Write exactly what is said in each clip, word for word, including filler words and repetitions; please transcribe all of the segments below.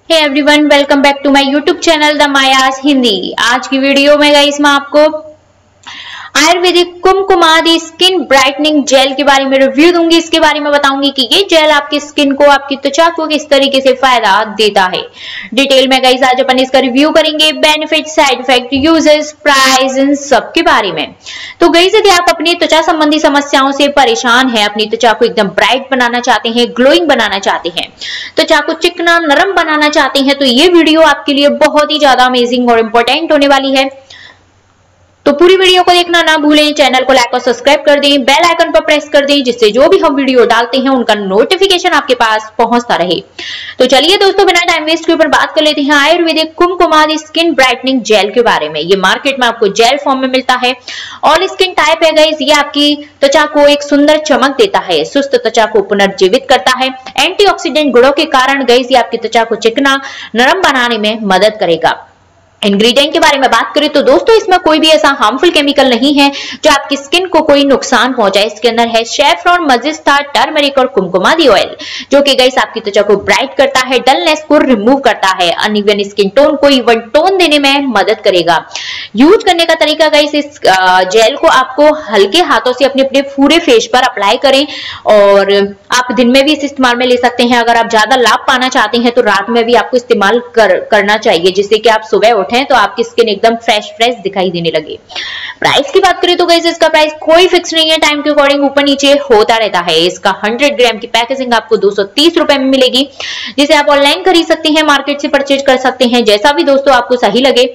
Hey everyone, welcome back to my YouTube channel the Mayas Hindi. आज की video में guys मैं आपको ayurvedic Kumkumadi skin brightening gel के बारे में रिव्यू दूंगी। इसके बारे में बताऊंगी कि ये जेल आपकी स्किन को, आपकी त्वचा को किस तरीके से फायदा देता है। डिटेल में गाइस आज अपन इसका रिव्यू करेंगे, benefit, side effect, uses, price, इन सब के बारे में। तो गाइस यदि आप अपनी त्वचा संबंधी समस्याओं से परेशान हैं, अपनी त्वचा को एकदम ब्राइट बनाना चाहते हैं, ग्लोइंग बनाना चाहते हैं, त्वचा को चिकना नरम बनाना चाहते हैं, तो ये वीडियो आपके लिए बहुत ही ज्यादा अमेजिंग और इंपॉर्टेंट होने वाली है। तो पूरी वीडियो को देखना ना भूलें, चैनल को लाइक और सब्सक्राइब कर दें, बेल आइकन पर प्रेस कर दें, जिससे जो भी हम वीडियो डालते हैं उनका नोटिफिकेशन आपके पास पहुंचता रहे। तो चलिए दोस्तों, बिना टाइम वेस्ट के ऊपर बात कर लेते हैं ayurvedic Kumkumadi skin brightening gel के बारे में। ये मार्केट में आपको जेल फॉर्म में मिलता है। ऑल स्किन टाइप है गाइस, ये आपकी त्वचा को एक सुंदर चमक देता है, सुस्त त्वचा को पुनर्जीवित करता है। एंटीऑक्सीडेंट गुणों के कारण गाइस ये आपकी त्वचा को चिकना नरम बनाने में मदद करेगा। इंग्रेडिएंट के बारे में बात करें तो दोस्तों इसमें कोई भी ऐसा हार्मफुल केमिकल नहीं है जो आपकी स्किन को कोई नुकसान पहुंचाए। इसके अंदर है सैफरॉन, मजिस्टा, टर्मरिक और कुमकुमादि ऑयल, जो कि गाइस आपकी त्वचा को ब्राइट करता है, डलनेस को रिमूव करता है, अनइवन स्किन टोन को इवन टोन देने में मदद करेगा। यूज करने का तरीका गाइस, इस जेल को आपको हल्के हाथों से अपने अपने पूरे फेस पर अप्लाई करें और आप दिन में भी इस इस्तेमाल में ले सकते हैं। अगर आप ज्यादा लाभ पाना चाहते हैं तो रात में भी आपको इस्तेमाल कर, करना चाहिए, जिससे कि आप सुबह उठें तो आपकी स्किन एकदम फ्रेश फ्रेश दिखाई देने लगे। प्राइस की बात करें तो गाइस इसका प्राइस कोई फिक्स नहीं है, टाइम के अकॉर्डिंग ऊपर नीचे होता रहता है। इसका हंड्रेड ग्राम की पैकेजिंग आपको दो सौ तीस रुपए में मिलेगी, जिसे आप ऑनलाइन खरीद सकते हैं, मार्केट से परचेज कर सकते हैं। जैसा भी दोस्तों आपको सही लगे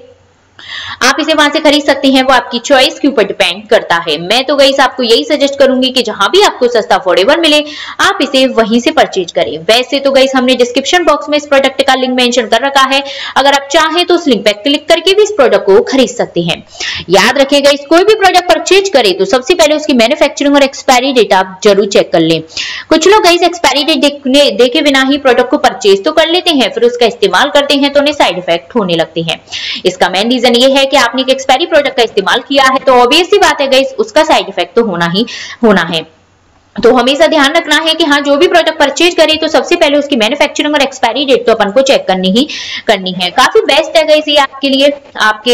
आप इसे वहां से खरीद सकते हैं, वो आपकी चॉइस के ऊपर डिपेंड करता है। मैं तो गाइस आपको यही सजेस्ट करूंगी कि जहां भी आपको सस्ता अफोर्डेबल मिले आप इसे वहीं से परचेज करें। वैसे तो गाइस हमने डिस्क्रिप्शन बॉक्स में इस प्रोडक्ट का लिंक मेंशन कर रखा है, अगर आप चाहें तो उस लिंक पर क्लिक करके भी इस प्रोडक्ट को खरीद सकते हैं। याद रखिएगा, इस कोई भी प्रोडक्ट परचेज करें तो सबसे पहले उसकी मैन्युफैक्चरिंग और एक्सपायरी डेट आप जरूर चेक कर लें। कुछ लोग गाइस एक्सपायरी डेट देखने देखे बिना ही प्रोडक्ट को परचेज तो कर लेते हैं, फिर उसका इस्तेमाल करते हैं तो उन्हें साइड इफेक्ट होने लगते हैं। इसका मेन रीजन ये है कि आपने एक एक्सपायरी प्रोडक्ट का इस्तेमाल किया है तो ऑब्वियस सी बात है गाइस उसका साइड इफेक्ट तो होना ही होना है। तो हमेशा ध्यान रखना है कि हाँ, जो भी प्रोडक्ट परचेज करें तो सबसे पहले उसकी मैन्युफैक्चरिंग और एक्सपायरी डेट तो अपन को चेक करनी ही करनी है। काफी बेस्ट है गाइस ये आपके लिए, आपके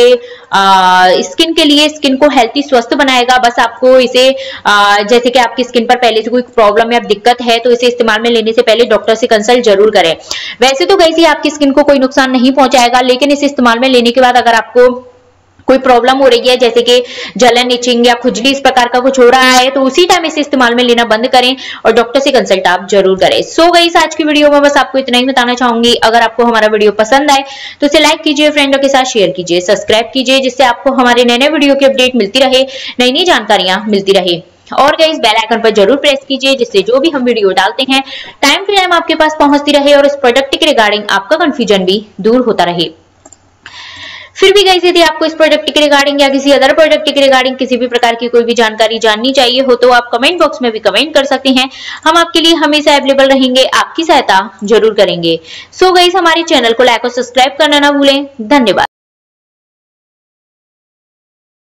आ, स्किन के लिए, स्किन को हेल्थी स्वस्थ बनाएगा। बस आपको इसे आ, जैसे कि आपकी स्किन पर पहले से कोई प्रॉब्लम या दिक्कत है तो इसे इस्तेमाल में लेने से पहले डॉक्टर से कंसल्ट जरूर करें। वैसे तो गाइस ये आपकी स्किन को कोई नुकसान नहीं पहुंचाएगा, लेकिन इसे इस्तेमाल में लेने के बाद अगर आपको कोई प्रॉब्लम हो रही है, जैसे कि जलन, इचिंग या खुजली इस प्रकार का कुछ हो रहा है, तो उसी टाइम इसे इस्तेमाल में लेना बंद करें और डॉक्टर से कंसल्ट आप जरूर करें। सो गाइस आज की वीडियो में बस आपको इतना ही बताना चाहूंगी। अगर आपको हमारा वीडियो पसंद आए तो इसे लाइक कीजिए, फ्रेंडों के साथ शेयर कीजिए, सब्सक्राइब कीजिए, जिससे आपको हमारे नए नए वीडियो की अपडेट मिलती रहे, नई नई जानकारियां मिलती रहे। और गाइस बेल आइकन पर जरूर प्रेस कीजिए, जिससे जो भी हम वीडियो डालते हैं टाइम टू टाइम आपके पास पहुंचती रहे और इस प्रोडक्ट के रिगार्डिंग आपका कंफ्यूजन भी दूर होता रहे। फिर भी गाइस यदि आपको इस प्रोडक्ट के रिगार्डिंग या किसी अदर प्रोडक्ट के रिगार्डिंग किसी भी प्रकार की कोई भी जानकारी जाननी चाहिए हो तो आप कमेंट बॉक्स में भी कमेंट कर सकते हैं। हम आपके लिए हमेशा अवेलेबल रहेंगे, आपकी सहायता जरूर करेंगे। सो गाइस हमारे चैनल को लाइक और सब्सक्राइब करना ना भूलें। धन्यवाद।